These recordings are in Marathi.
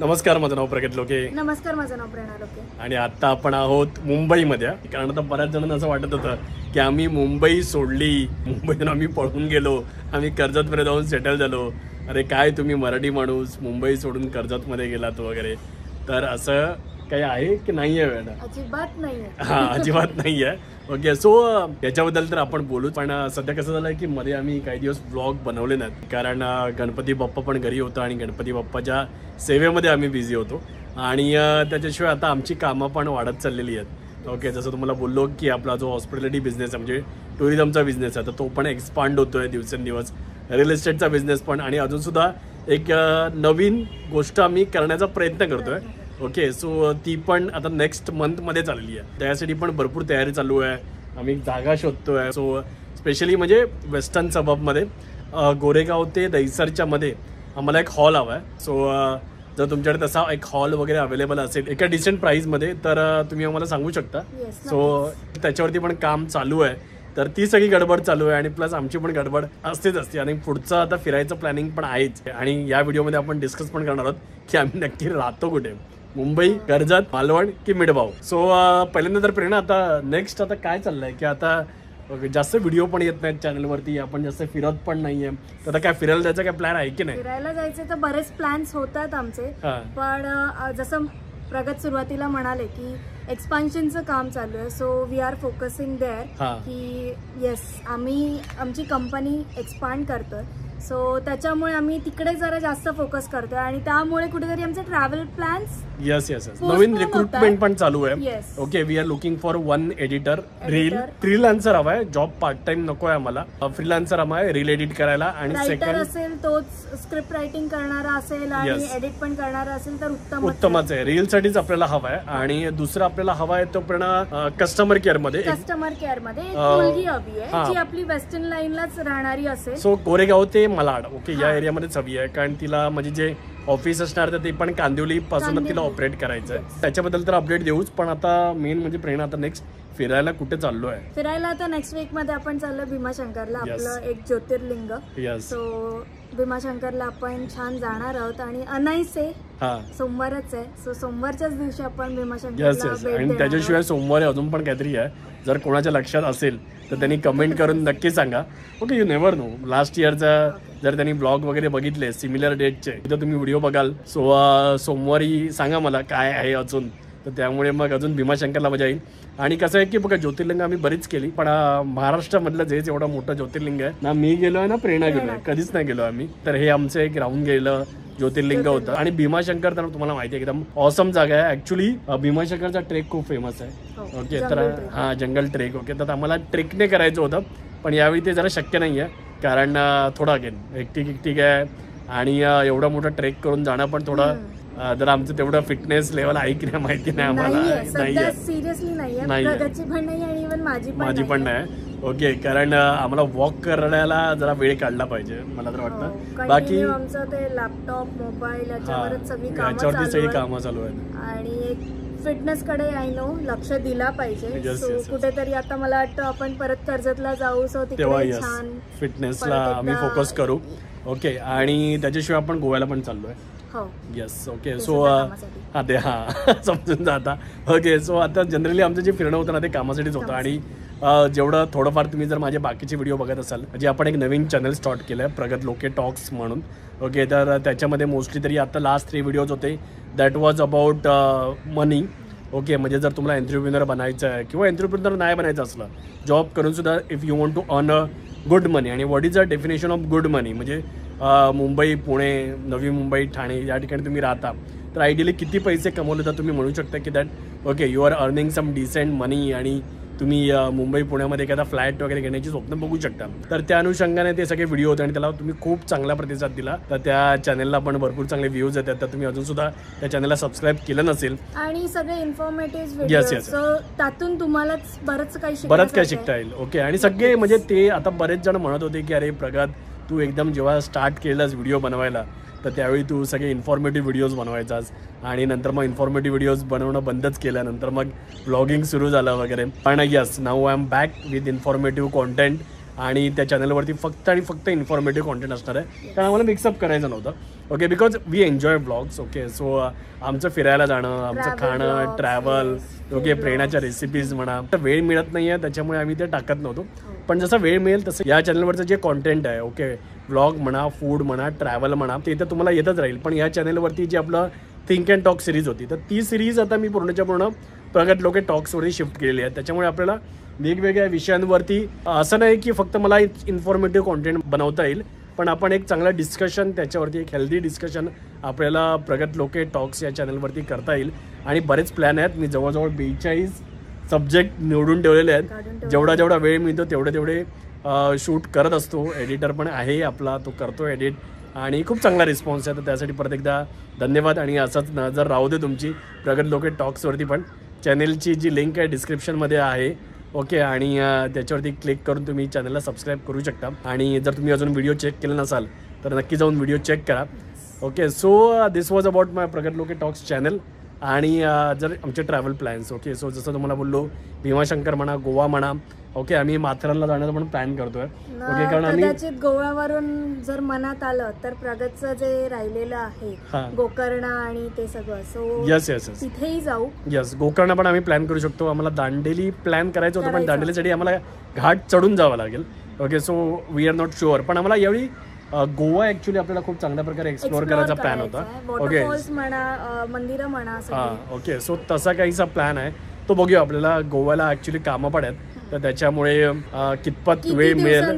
नमस्कार, माझं नाव प्रगत लोके. नमस्कार, माझं नाव प्रेरणा लोके. आणि आता आपण आहोत मुंबईमध्ये. कारण आता बऱ्याच जणांना असं वाटत होतं की आम्ही मुंबई सोडली, मुंबईतून आम्ही पळून गेलो, आम्ही कर्जतमध्ये जाऊन सेटल झालो. अरे काय तुम्ही मराठी माणूस मुंबई सोडून कर्जतमध्ये गेलात वगैरे. तर असं काही आहे की नाही आहे मॅडम? अजिबात नाही. हां, अजिबात नाही आहे. ओके, सो याच्याबद्दल तर आपण बोलू. पण सध्या कसं झालं की मध्ये आम्ही काही दिवस व्लॉग बनवले नाहीत, कारण गणपती बाप्पा पण घरी होता आणि गणपती बाप्पाच्या सेवेमध्ये आम्ही बिझी होतो. आणि त्याच्याशिवाय आता आमची कामं पण वाढत चाललेली आहेत. ओके, जसं तुम्हाला बोललो की आपला जो हॉस्पिटॅलिटी बिझनेस आहे, म्हणजे टुरिझमचा बिझनेस आहे, तर तो पण एक्सपांड होतो आहे दिवसेंदिवस. रिअल इस्टेटचा बिझनेस पण, आणि अजूनसुद्धा एक नवीन गोष्ट आम्ही करण्याचा प्रयत्न करतो आहे. ओके, सो ती पण आता नेक्स्ट मंथमध्ये चाललेली आहे. त्यासाठी पण भरपूर तयारी चालू आहे. आम्ही जागा शोधतो आहे. सो स्पेशली म्हणजे वेस्टर्न सबअबमध्ये गोरेगाव ते दहिसरच्या मध्ये आम्हाला एक हॉल हवा आहे. सो जर तुमच्याकडे तसा एक हॉल वगैरे अवेलेबल असेल एका डिसेंट प्राईसमध्ये, तर तुम्ही आम्हाला सांगू शकता. सो त्याच्यावरती पण काम चालू आहे. तर ती सगळी गडबड चालू आहे आणि प्लस आमची पण गडबड असतेच असते. आणि पुढचं आता फिरायचं प्लॅनिंग पण आहेच. आणि या व्हिडिओमध्ये आपण डिस्कस पण करणार आहोत की आम्ही नक्की राहतो कुठे, मुंबई, कर्जत, मालवण की मिडबाव. सो पहिल्यांदा तर प्रेरणा, आता नेक्स्ट आता काय चाललंय की आता जास्त व्हिडिओ पण येत नाहीत चॅनलवरती, आपण जास्त फिरत पण नाहीये, तर आता काय फिरायला जायचं काय प्लॅन आहे की नाही? फिरायला जायचे तर बरेच प्लॅन्स होतात आमचे, पण जसं प्रगत सुरुवातीला म्हणाले की एक्सपान्शनचं काम चालू आहे. So we are focusing there की येस, आम्ही आमची कंपनी एक्सपांड करतोय. सो त्याच्यामुळे आम्ही तिकडे जरा जास्त फोकस करतोय आणि त्यामुळे कुठेतरी आमचे ट्रॅव्हल प्लॅन्स यस नवीन रिक्रुटमेंट पण चालू आहे. Okay, we are looking for one editor reel. Freelancer हवा आहे, जॉब पार्ट टाइम नको आहे आम्हाला. फ्रीलान्सर हवा आहे रील एडिट करायला. आणि सेकंड असेल तोच स्क्रिप्ट रायटिंग करणारा असेल आणि एडिट पण करणारा असेल तर उत्तमच आहे. रील साठीच आपल्याला हवा आहे. आणि दुसरा आपल्याला हवा आहे तो पण कस्टमर केअर मध्ये मुलगी हवी आहे जी आपली वेस्टर्न लाईनलाच राहणारी असेल. सो गोरेगाव ते मलाड, ओके, या एरियामध्येच हवी आहे. कारण तिला म्हणजे जे ऑफिस असणार तर ते पण कांदिवली पासून तिला ऑपरेट करायचं आहे. त्याच्याबद्दल तर अपडेट देऊच. पण आता मेन म्हणजे प्रेरणा, आता नेक्स्ट फिरायला कुठे चाललो आहे? फिरायला आता नेक्स्ट वीक मध्ये आपण चाललो भीमाशंकरला, आपलं एक ज्योतिर्लिंग. सो भीमाशंकरला आपण छान जाणार आहोत. आणि अनाईसे सोमवारच आहे, सो सोमवारच्याच दिवशी आपण भीमाशंकरला. आणि त्याच्याशिवाय सोमवारी अजून पण काहीतरी आहे. जर कोणाच्या लक्षात असेल तर त्यांनी कमेंट करून नक्की सांगा. Okay, you never know. Last इयरचा जर त्यांनी ब्लॉग वगैरे बघितले सिमिलर डेटचे, तिथं तुम्ही व्हिडिओ बघाल. सो सोमवारी सांगा मला काय आहे अजून, तर त्यामुळे मग अजून भीमाशंकरला मजा येईल. आणि कसं आहे की बघा, ज्योतिर्लिंग आम्ही बरीच केली, पण महाराष्ट्रामधलं जे एवढं मोठं ज्योतिर्लिंग आहे ना, मी गेलो आहे ना प्रेरणा गेलो आहे, कधीच नाही गेलो आम्ही. तर हे आमचं एक राहून गेलं ज्योतिर्लिंग होतं. आणि भीमाशंकर तर तुम्हाला माहिती आहे एकदम ऑसम जागा आहे. ऍक्च्युली भीमाशंकरचा ट्रेक खूप फेमस आहे. ओके, तर हा जंगल ट्रेक. ओके, तर आम्हाला ट्रेकने करायचं होतं, पण यावेळी ते जरा शक्य नाही आहे. कारण थोडं अगेन एकटिक आहे आणि एवढा मोठा ट्रेक करून जाणं पण थोडं जर आमचं तेवढं फिटनेस लेवल आहे की नाही माहिती नाही आम्हाला. नाहीये, सिरियसली नाहीये, माझी पण नाही. ओके, कारण आम्हाला वॉक करायला जरा वेळ काढला पाहिजे मला तर वाटतं. बाकी आमचं ते लॅपटॉप, मोबाईल याच्यावरच याच्यावरती सगळी कामं चालू आहेत. आणि फिटनेस कडे लक्ष दिला पाहिजे. सो कुठेतरी आता मला वाटतं आपण परत कर्जतला जाऊ, सो तिकडे छान फिटनेसला आम्ही फोकस करू. ओके, आणि त्याच्याशिवाय आपण गोव्याला पण चाललोय. Yes, okay. सो समजून जा आता. ओके, सो आता जनरली आमचं जे फिरणं होतं ना ते कामासाठीच होतं. आणि जेवढं थोडंफार तुम्ही जर माझे बाकीचे व्हिडिओ बघत असाल, जे आपण एक नवीन चॅनल स्टार्ट केलं आहे प्रगत लोके टॉक्स म्हणून. ओके, तर त्याच्यामध्ये मोस्टली तरी आता लास्ट 3 व्हिडिओज होते that was about money. Okay, म्हणजे जर तुम्हाला एंटरप्रिन्युअर बनायचं आहे किंवा एंटरप्रिन्युअर नाही बनायचं असलं, जॉब करून सुद्धा if you want to earn a good money. आणि what is the definition of good money, म्हणजे मुंबई, पुणे, नवी मुंबई, ठाणे या ठिकाणी तुम्ही राहता, तर आयडियली किती पैसे कमवले तर तुम्ही म्हणू शकता की that okay you are earning some decent money. आणि तुम्ही मुंबई, पुण्यामध्ये एखादा फ्लॅट वगैरे घेण्याची स्वप्न बघू शकता. तर त्या अनुषंगाने ते सगळे व्हिडिओ होते आणि त्याला तुम्ही खूप चांगला प्रतिसाद दिला. तर त्या चॅनलला पण भरपूर चांगले व्ह्यूज येतात. तर तुम्ही अजून सुद्धा त्या चॅनलला सबस्क्राईब केलं नसेल, आणि सगळे इन्फॉर्मेटिव्ह व्हिडिओज, त्यातून तुम्हाला बरंच काही शिकता येईल. ओके, आणि सगळे म्हणजे ते आता बरेच जण म्हणत होते की अरे प्रगत, तू एकदम जेव्हा स्टार्ट केलास व्हिडिओ बनवायला तर त्यावेळी तू सगळे इन्फॉर्मेटिव्ह व्हिडिओज बनवायचास, आणि नंतर मग इन्फॉर्मेटिव्ह व्हिडिओज बनवणं बंदच केलं. नंतर मग ब्लॉगिंग सुरू झालं वगैरे. पण yes, now I am back with informative content. आणि त्या चॅनलवरती फक्त आणि फक्त इन्फॉर्मेटिव्ह कॉन्टेंट असणार आहे, कारण आम्हाला मिक्सअप करायचं नव्हतं. Okay, because we enjoy blogs. Okay, so आमचं फिरायला जाणं, आमचं खाणं, ट्रॅव्हल, ओके, प्रेरणाच्या रेसिपीज म्हणा, तर वेळ मिळत नाही आहे, त्याच्यामुळे आम्ही ते टाकत नव्हतो. पण जसं वेळ मिळेल तसं या चॅनलवरचं जे कॉन्टेंट आहे, ओके, व्लॉग म्हणा, फूड म्हणा, ट्रॅव्हल म्हणा, ते तर तुम्हाला येतच राहील. पण या चॅनलवरती जे आपलं थिंक अँड टॉक सिरीज होती, तर ती सिरीज आता मी पूर्णच्या पूर्ण प्रगत लोके टॉक्सवरती शिफ्ट केलेली आहे. त्याच्यामुळे आपल्याला वेगवेगळ्या विषयांवरती असं नाही की फक्त मला इन्फॉर्मेटिव्ह कॉन्टेंट बनवता येईल, पण आपण एक चांगलं डिस्कशन त्याच्यावरती, एक हेल्दी डिस्कशन आपल्याला प्रगत लोके टॉक्स या चॅनलवरती करता येईल. आणि बरेच प्लॅन आहेत. मी जवळजवळ 42 सब्जेक्ट निवडून ठेवलेले आहेत. जेवढा वेळ मिळतो तेवढे शूट करत असतो. एडिटर पण आहे आपला, तो करतो एडिट आणि खूप चांगला रिस्पॉन्स आहे. तर त्यासाठी परत एकदा धन्यवाद. आणि असंच नजर राहू दे तुमची प्रगत लोके टॉक्सवरती. पण चॅनेलची जी लिंक आहे डिस्क्रिप्शनमध्ये आहे. ओके, आणि त्याच्यावरती क्लिक करून तुम्ही चॅनलला सबस्क्राईब करू शकता. आणि जर तुम्ही अजून व्हिडिओ चेक केले नसाल तर नक्की जाऊन व्हिडिओ चेक करा. Okay, so this was about my प्रगत लोके टॉक्स चॅनल. आणि जर आमचे ट्रॅव्हल प्लॅन्स, ओके, सो जसं तुम्हाला बोललो भीमाशंकर म्हणा, गोवा म्हणा, ओके, आम्ही माथेरानला जाण्याचा पण प्लॅन करतोय. ओके, कारण आम्ही कदाचित गोव्यावरून जर मनात आलं तर प्रगतचं जे राहिलेलं आहे गोकर्ण आणि ते सगळं, सो यस तिथेही जाऊ. यस, गोकर्ण पण आम्ही प्लॅन करू शकतो. आम्हाला दांडेली प्लॅन करायचं होतं, पण दांडेलीसाठी आम्हाला घाट चढून जावं लागेल. Okay, so we are not sure. पण आम्हाला यावेळी गोवा ऍक्च्युली आपल्याला खूप चांगल्या प्रकारे एक्सप्लोअर करायचा प्लॅन होता. ओके, मंदिरं म्हणा. ओके, सो तसा काहीसा प्लॅन आहे, तो बघूया. आपल्याला गोव्याला ऍक्च्युली कामं पडत, तर त्याच्यामुळे कितपत वेळ मिळेल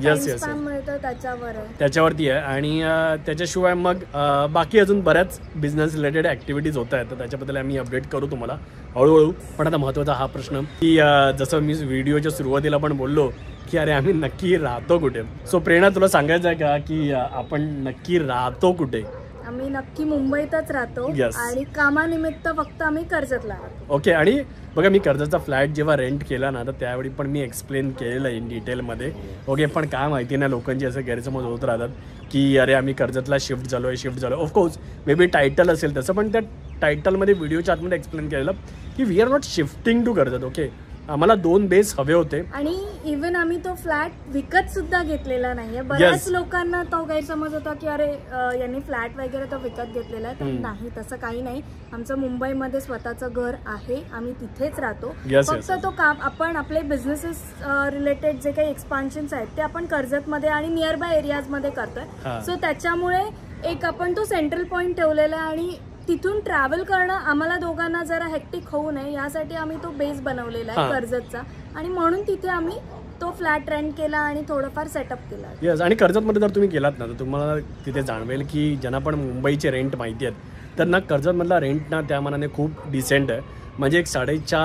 त्याच्यावरती आहे. आणि त्याच्याशिवाय मग बाकी अजून बऱ्याच बिझनेस रिलेटेड ऍक्टिव्हिटीज होत आहेत, तर त्याच्याबद्दल आम्ही अपडेट करू तुम्हाला हळूहळू. पण आता महत्त्वाचा हा प्रश्न की जसं मी व्हिडिओच्या सुरुवातीला पण बोललो की अरे आम्ही नक्की राहतो कुठे. सो प्रेरणा, तुला सांगायचं आहे का की आपण नक्की राहतो कुठे? आम्ही नक्की मुंबईतच राहतो आणि कामानिमित्त फक्त आम्ही कर्जतला राहतो. ओके, आणि बघा मी कर्जतचा फ्लॅट जेव्हा रेंट केला ना, तर त्यावेळी पण मी एक्सप्लेन केलेलं इन डिटेलमध्ये. ओके, पण काय माहिती ना, लोकांची असं गैरसमज होत राहतात की अरे आम्ही कर्जतला शिफ्ट झालो. ऑफकोर्स मे बी टायटल असेल तसं, पण त्या टायटलमध्ये व्हिडिओच्या आतमध्ये एक्सप्लेन केलेलं की we are not shifting to Karjat. Okay, आम्हाला 2 बेस हवे होते. आणि इव्हन आम्ही तो फ्लॅट विकत सुद्धा घेतलेला नाहीये. बऱ्याच लोकांना तो गैरसमज होता की अरे यांनी फ्लॅट वगैरे तो विकत घेतलेला आहे, तर नाही, तसं काही नाही. आमचं मुंबईमध्ये स्वतःचं घर आहे, आम्ही तिथेच राहतो. फक्त तो काम आपण आपले बिझनेसेस रिलेटेड जे काही एक्सपान्शन्स आहेत ते आपण कर्जतमध्ये आणि नियर बाय एरियाजमध्ये करतोय. सो त्याच्यामुळे एक आपण तो सेंट्रल पॉइंट ठेवलेला आहे आणि तिथून ट्रॅव्हल करणं आम्हाला दोघांना जरा हेक्टिक होऊ नये यासाठी आम्ही तो बेस बनवलेला आहे कर्जतचा. आणि म्हणून तिथे आम्ही तो फ्लॅट रेंट केला आणि थोडंफार सेटअप केला. येस, आणि कर्जतमध्ये जर तुम्ही गेलात ना, तर तुम्हाला तिथे जाणवेल की ज्यांना पण मुंबईचे रेंट माहिती आहेत, तर ना कर्जतमधला रेंट ना त्या मानाने खूप डिसेंट आहे. म्हणजे एक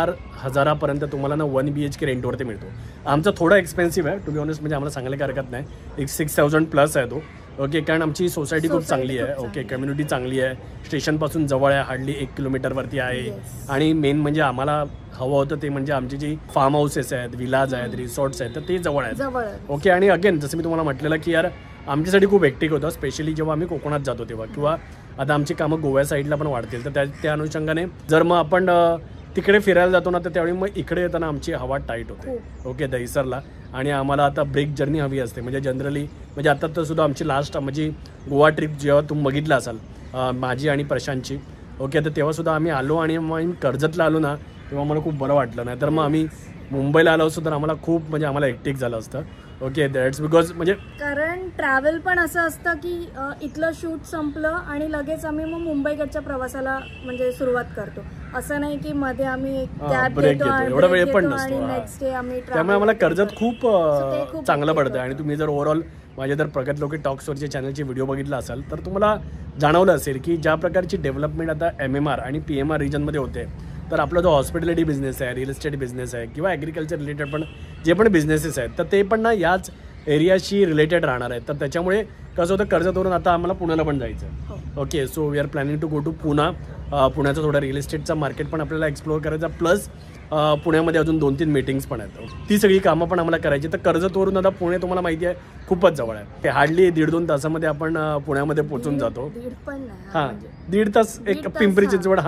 4,500 तुम्हाला ना 1 BHK रेंटवरती मिळतो. आमचा थोडा एक्सपेन्सिव्ह आहे टू बी ऑनेस्ट, म्हणजे आम्हाला सांगायला काही हरकत नाही. एक 6,000+ आहे तो. ओके, कारण आमची सोसायटी खूप चांगली आहे. ओके, कम्युनिटी चांगली आहे, स्टेशनपासून जवळ आहे, हार्डली 1 किलोमीटरवरती आहे. आणि मेन म्हणजे आम्हाला हवं होतं ते म्हणजे आमची जी फार्म हाऊसेस आहेत, विलाज आहेत, रिसॉर्ट्स आहेत, तर ते जवळ आहेत. ओके, आणि अगेन जसं मी तुम्हाला म्हटलेलं की यार आमच्यासाठी खूप हेक्टिक होतं, स्पेशली जेव्हा आम्ही कोकणात जातो तेव्हा, किंवा आता आमची कामं गोव्या साईडला पण वाढतील. तर त्या अनुषंगाने जर मग आपण तिकडे फिरायला जातो ना, तर त्यावेळी मग इकडे येताना आमची हवा टाईट होते. ओके, दहिसरला. आणि आम्हाला आता ब्रेक जर्नी हवी असते. म्हणजे जनरली म्हणजे आता तर सुद्धा आमची लास्ट म्हणजे गोवा ट्रिप जेव्हा तुम्ही बघितलं असाल माझी आणि प्रशांतची, ओके, तर तेव्हासुद्धा आम्ही आलो आणि मग कर्जतला आलो ना, तेव्हा मला खूप बरं वाटलं. नाही तर मग आम्ही मुंबईला आलो असतो तर आम्हाला खूप म्हणजे आम्हाला हेक्टिक झालं असतं. ओके, दॅट्स बिकॉज म्हणजे कारण ट्रॅव्हल पण असं असतं की इथलं शूट संपलं आणि लगेच आम्ही मग मुंबईकडच्या प्रवासाला म्हणजे सुरुवात करतो. असं नाही की मध्ये आम्ही ब्रेक घेतो, एवढा वेळ पण नसतो. त्यामुळे आम्हाला कर्जत खूप चांगलं पडतं. आणि तुम्ही जर ओव्हरऑल माझ्या जर प्रगत लोके टॉक्सवरचे चॅनलचे व्हिडिओ बघितला असाल तर तुम्हाला जाणवलं असेल की ज्या प्रकारची डेव्हलपमेंट आता MMR आणि PMR रिजनमध्ये होते, तर आपला जो हॉस्पिटॅलिटी बिझनेस आहे, रिअल इस्टेट बिझनेस आहे, किंवा ॲग्रिकल्चर रिलेटेड पण जे पण बिझनेसेस आहेत, तर ते पण ना याच एरियाशी रिलेटेड राहणार आहेत. तर त्याच्यामुळे कसं होतं, कर्जतवरून आता आम्हाला पुण्याला पण जायचं आहे. Okay, so we are planning to go to Poona. पुण्याचं थोडं रिअल इस्टेटचा मार्केट पण आपल्याला एक्सप्लोअर करायचा, प्लस पुण्यामध्ये अजून 2-3 मीटिंग्स पण आहेत. ती सगळी कामं पण आम्हाला करायची. तर कर्जतवरून आता पुणे तुम्हाला माहिती आहे खूपच जवळ आहे. हार्डली 1.5-2 तासामध्ये आपण पुण्यामध्ये पोहोचून जातो. 1.5 तास एक पिंपरी चिंचवड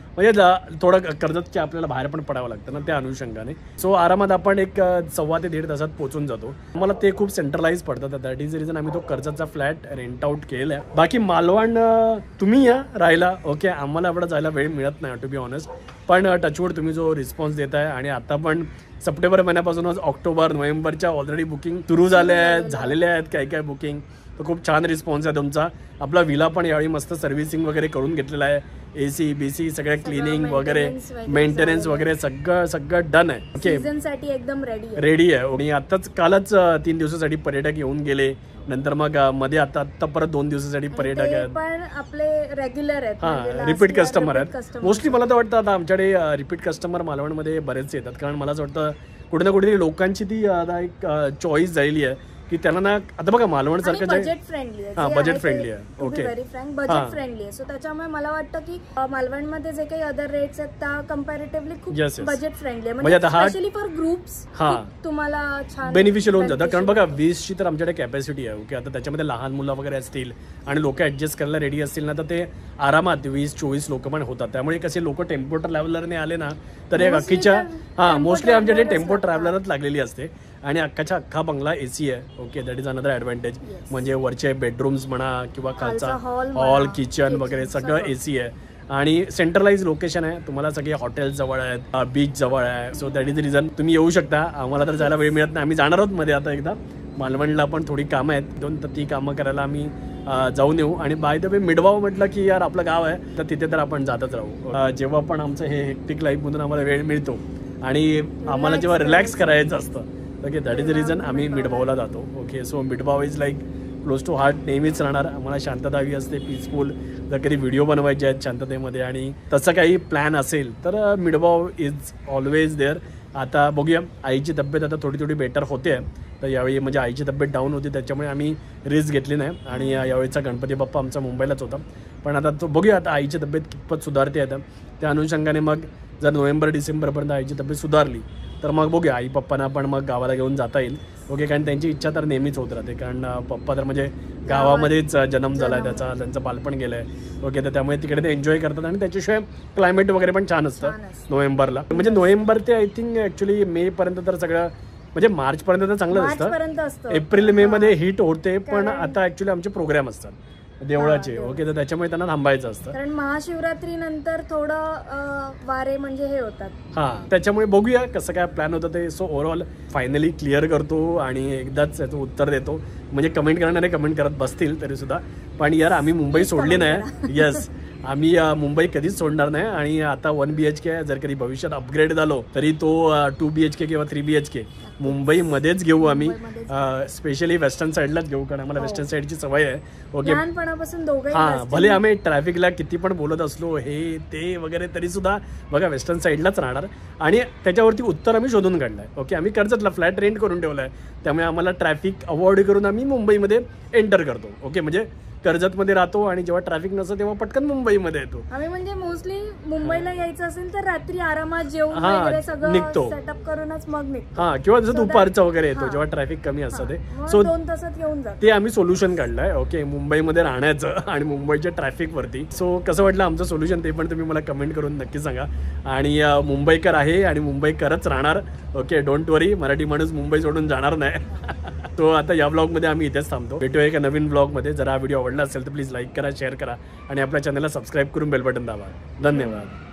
म्हणजे थोडं कर्जतच्या आपल्याला बाहेर पण पडावं लागतं ना त्या अनुषंगाने. सो आरामात आपण एक 1.25 ते 1.5 तासात पोहोचून जातो. मला ते खूप सेंट्रलाइज पडतं, दॅट इज द रिझन आम्ही तो कर्जतचा फ्लॅट रेंट आउट केलेला आहे. बाकी मालवण तुम्ही या राहायला, ओके. आम्हाला एवढं जायला वेळ मिळत नाही टू बी ऑनेस्ट, पण टचवूड तुम्ही जो रिस्पॉन्स देताय आणि आता पण सप्टेंबर महिन्यापासूनच ऑक्टोबर नोव्हेंबरच्या ऑलरेडी बुकिंग सुरू झालेल्या आहेत काही काय बुकिंग. तर खूप छान रिस्पॉन्स आहे तुमचा. आपला विला पण यावेळी मस्त सर्व्हिसिंग वगैरे करून घेतलेला आहे. AC BC सगळं क्लिनिंग वगैरे मेंटेनन्स वगैरे सगळं डन आहे. ओके, सीझनसाठी एकदम रेडी आहे. आणि आताच कालच 3 दिवसासाठी पर्यटक येऊन गेले. नंतर मग मध्ये आता परत 2 दिवसासाठी पर्यटक आहेत. पण आपले रेग्युलर आहेत, हां, रिपीट कस्टमर आहेत मोस्टली. मला तर वाटतं आता आमच्याकडे रिपीट कस्टमर मालवणमध्ये बरेच येतात, कारण मला असं वाटतं कुठे ना कुठेतरी लोकांची ती आता एक चॉईस झालेली आहे की त्यांना ना, आता बघा मालवण सारखं बजेट फ्रेंडली आहे. बजेट फ्रेंडली आहे. Okay, very frank budget friendly आहे. सो त्याच्यामुळे मला वाटतं की मालवणमध्ये जे काही अदर रेट्स आहेत त्या कंपॅरेटिव्हली खूप बजेट फ्रेंडली आहे. म्हणजे स्पेशली फॉर ग्रुप्स तुम्हाला छान बेनिफिशियल होऊन जातं. कारण बघा 20ची तर आमच्याकडे कॅपॅसिटी आहे. ओके, आता त्याच्यामध्ये लहान मुलं वगैरे असतील आणि लोक ऍडजस्ट करायला रेडी असतील ना, तर ते आरामात 20-24 लोक पण होतात. त्यामुळे कसे लोक टेम्पो ट्रॅव्हलरने आले ना, तर एक अख्खीच्या मोस्टली आमच्याकडे टेम्पो ट्रॅव्हलरच लागलेली असते आणि अख्खा बंगला AC आहे. Okay, that is another advantage. म्हणजे वरचे बेडरूम्स म्हणा किंवा खालचा हॉल किचन वगैरे सगळं AC आहे आणि सेंट्रलाइज लोकेशन आहे. तुम्हाला सगळे हॉटेल्स जवळ आहेत, बीच जवळ आहे. So that is the reason तुम्ही येऊ शकता. आम्हाला तर जायला वेळ मिळत नाही. आम्ही जाणार आहोत मध्ये आता एकदा मालवणला, पण थोडी कामं आहेत तर ती कामं करायला आम्ही जाऊन येऊ. आणि बाय द वे मिडवाव म्हटलं की यार आपलं गाव आहे, तर तिथे तर आपण जातच राहू. जेव्हा पण आमचं हे हेक्टिक लाईफमधून आम्हाला वेळ मिळतो आणि आम्हाला जेव्हा रिलॅक्स करायचं असतं, okay, that is the reason आम्ही मिडभावला जातो. Okay, so Midbhav is like close to heart. नेहमीच राहणार. आम्हाला शांतता हवी असते, पीसफुल. जर कधी व्हिडिओ बनवायचे आहेत शांततेमध्ये आणि तसं काही प्लॅन असेल तर मिडभाव इज ऑलवेज देअर. आता बघूया, आईची तब्येत आता थोडी बेटर होते. तर यावेळी म्हणजे आईची तब्येत डाऊन होती, त्याच्यामुळे आम्ही रिस्क घेतली नाही. आणि यावेळीचा गणपती बाप्पा आमचा मुंबईलाच होता. पण आता तो बघूया, आता आईची तब्येत कितपत सुधारते. आता त्या अनुषंगाने मग जर नोव्हेंबर-डिसेंबरपर्यंत आईची तब्येत सुधारली तर मग बघूया, आई पप्पांना पण मग गावाला घेऊन जाता येईल. ओके, कारण त्यांची इच्छा तर नेहमीच होत राहते, कारण पप्पा तर म्हणजे गावामध्येच जन्म झाला आहे त्याचा, त्यांचं बालपण गेलं आहे. ओके, तर त्यामुळे तिकडे ते एन्जॉय करतात आणि त्याच्याशिवाय क्लायमेट वगैरे पण छान असतं नोव्हेंबरला. म्हणजे नोव्हेंबर ते आय थिंक ॲक्च्युली मेपर्यंत तर सगळं, म्हणजे मार्चपर्यंत तर चांगलं असतं. एप्रिल-मे मध्ये हीट होते, पण आता ॲक्च्युली आमचे प्रोग्राम असतात देवळाचे. ओके, तर त्याच्यामुळे त्यांना थांबायचं असतं, कारण महाशिवरात्री नंतर थोडं वारे म्हणजे हे होतात. त्याच्यामुळे बघूया कसं काय प्लॅन होतं ते. सो ओव्हरऑल फायनली क्लिअर करतो आणि एकदाच याचं उत्तर देतो. म्हणजे कमेंट करणारे कमेंट करत बसतील तरी सुद्धा, पण यार आम्ही मुंबई सोडली नाही. येस, आम्ही मुंबई कधीच सोडणार नाही. आणि आता 1 BHK जर कधी भविष्यात अपग्रेड झालो तरी तो 2 BHK किंवा 3 BHK मुंबईमध्येच घेऊ आम्ही. स्पेशली वेस्टर्न साईडलाच घेऊ, कारण आम्हाला वेस्टर्न साईडची सवय आहे. ओके, लहानपणापासून दोघे. भले आम्ही ट्रॅफिकला किती पण बोलत असलो हे ते वगैरे, तरी सुद्धा बघा वेस्टर्न साईडलाच राहणार. आणि त्याच्यावरती उत्तर आम्ही शोधून काढलंय. ओके, आम्ही कर्जतला फ्लॅट रेंट करून ठेवलाय, त्यामुळे आम्हाला ट्रॅफिक अवॉइड करून आम्ही मुंबईमध्ये एंटर करतो. ओके, म्हणजे कर्जतमध्ये राहतो आणि जेव्हा ट्रॅफिक नसतं तेव्हा पटकन मुंबईमध्ये येतो. आम्ही म्हणजे मोस्टली मुंबईला यायचं असेल तर रात्री आरामात जेवून वगैरे सगळं निघतो, सेटअप करूनच मग निघतो. किंवा जसं दुपारचं वगैरे येतो जेव्हा ट्रॅफिक कमी असतं ते. सो 2 तासात येऊन जातो. ते आम्ही सोल्युशन काढलंय. ओके, मुंबईमध्ये राहण्याचं आणि मुंबईच्या ट्रॅफिक वरती. सो कसं वाटलं आमचं सोल्युशन ते पण तुम्ही मला कमेंट करून नक्की सांगा. आणि मुंबईकर आहे आणि मुंबईकरच राहणार. ओके, डोंट वरी, मराठी माणूस मुंबई सोडून जाणार नाही. तो आता या ब्लॉगमध्ये आम्ही इथेच थांबतो. भेटूया एका नवीन ब्लॉगमध्ये. जर हा व्हिडिओ आवडला असेल तर प्लीज लाईक करा, शेअर करा आणि आपल्या चॅनलला सबस्क्राईब करून बेल बटन दाबा. धन्यवाद.